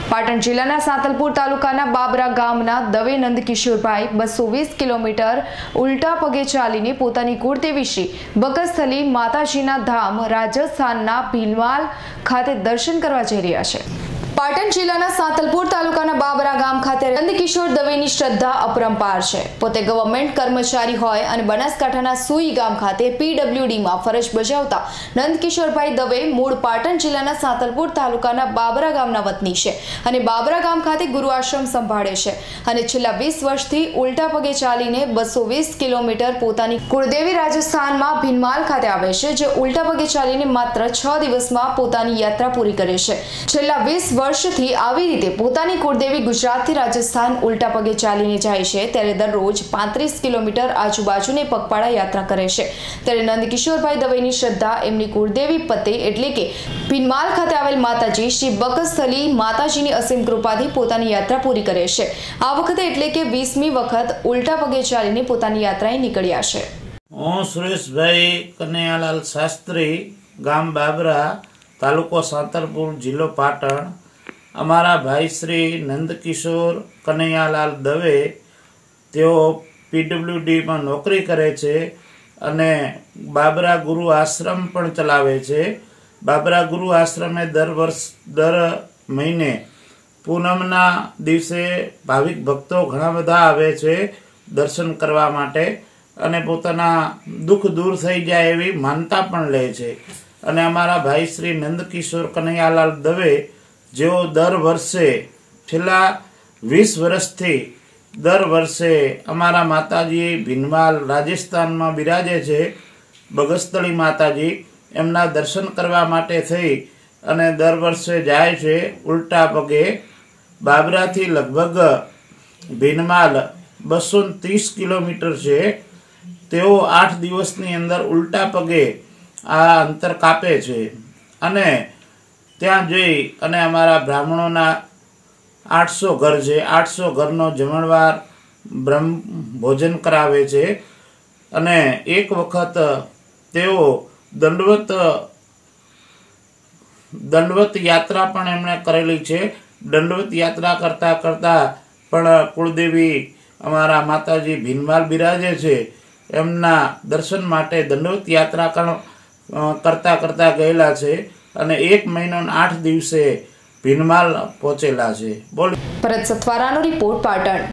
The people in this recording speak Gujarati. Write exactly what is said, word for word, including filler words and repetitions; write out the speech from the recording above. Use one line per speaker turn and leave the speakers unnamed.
પાટણ જિલ્લાના સાંતલપુર તાલુકાના બાબરા ગામના દવે નંદકિશોરભાઈ બસો વીસ કિલોમીટર ઉલટા પગે ચાલીને પોતાની કુળદેવી શ્રી બકસ્થલી માતાજીના ધામ રાજસ્થાનના ભીલવાલ ખાતે દર્શન કરવા જઈ રહ્યા છે। પાટણ જિલ્લાના સાંતલપુર તાલુકાના બાબરા ગામ ખાતે નંદકિશોર દવેની શ્રદ્ધા અપરંપાર છે। પોતે ગવર્નમેન્ટ કર્મચારી હોય અને બનાસકાંઠાના સુઈ ગામ ખાતે પીડબ્લ્યુડીમાં ફરજ બજાવતા નંદકિશોરભાઈ દવે મૂળ પાટણ જિલ્લાના સાંતલપુર તાલુકાના બાબરા ગામના વતની છે અને બાબરા ગામ ખાતે ગુરુ આશ્રમ સંભાળે છે અને છેલ્લા વીસ વર્ષથી ઉલટા પગે ચાલીને બસો વીસ કિલોમીટર પોતાની કુળદેવી રાજસ્થાનમાં ભીનમાલ ખાતે આવે છે, જે ઉલટા પગે ચાલીને માત્ર છ દિવસમાં પોતાની યાત્રા પૂરી કરે છે। છેલ્લા વીસ વર્ષથી આવી રીતે પોતાની કુળદેવી ગુજરાતથી રાજસ્થાન ઉલટા પગે ચાલીને જાય છે, ત્યારે દરરોજ પાંત્રીસ કિલોમીટર આજુબાજુની પગપાળા યાત્રા કરે છે। ત્યારે નંદકિશોરભાઈ દવેની શ્રદ્ધા એમની કુળદેવી પતે એટલે કે ભીનમાલ ખાતે આવેલ માતાજી શ્રી બકસ્થલી માતાજીની અસીમ કૃપાથી પોતાની યાત્રા પૂરી કરે છે। આ વખતે એટલે કે વીસમી વખત ઉલટા પગે ચાલીને પોતાની યાત્રાએ નીકળ્યા છે।
હું સુરેશભાઈ કનૈયાલાલ શાસ્ત્રી, ગામ બાબરા, તાલુકો સાંતલપુર, જિલ્લો પાટણ। અમારા ભાઈ શ્રી નંદકિશોર કનૈયાલાલ દવે તેઓ પીડબ્લ્યુડીમાં નોકરી કરે છે અને બાબરા ગુરુ આશ્રમ પણ ચલાવે છે। બાબરા ગુરુ આશ્રમે દર વર્ષ દર મહિને પૂનમના દિવસે ભાવિક ભક્તો ઘણા બધા આવે છે દર્શન કરવા માટે અને પોતાના દુઃખ દૂર થઈ જાય એવી માનતા પણ લે છે। અને અમારા ભાઈ શ્રી નંદકિશોર કનૈયાલાલ દવે જેઓ દર વર્ષે છેલ્લા વીસ વર્ષથી દર વર્ષે અમારા માતાજી ભીનમાલ રાજસ્થાનમાં બિરાજે છે, બગસ્થળી માતાજી, એમના દર્શન કરવા માટે થઈ અને દર વર્ષે જાય છે ઉલટા પગે। બાબરાથી લગભગ ભીનમાલ બસો ત્રીસ કિલોમીટર છે। તેઓ આઠ દિવસની અંદર ઉલટા પગે આ અંતર કાપે છે અને ત્યાં જઈ અને અમારા બ્રાહ્મણોના આઠસો ઘર છે, આઠસો ઘરનો જમણવાર બ્રહ્મ ભોજન કરાવે છે અને એક વખત તેઓ દંડવત દંડવત યાત્રા પણ એમણે કરેલી છે। દંડવત યાત્રા કરતાં કરતાં પણ કુળદેવી અમારા માતાજી ભીનમાલ બિરાજે છે, એમના દર્શન માટે દંડવત યાત્રા કરતા કરતા ગયેલા છે અને એક મહિનો આઠ દિવસે ભીનમાલ પહોંચેલા છે। બોલ
ભરત સથવારાનો રિપોર્ટ, પાટણ।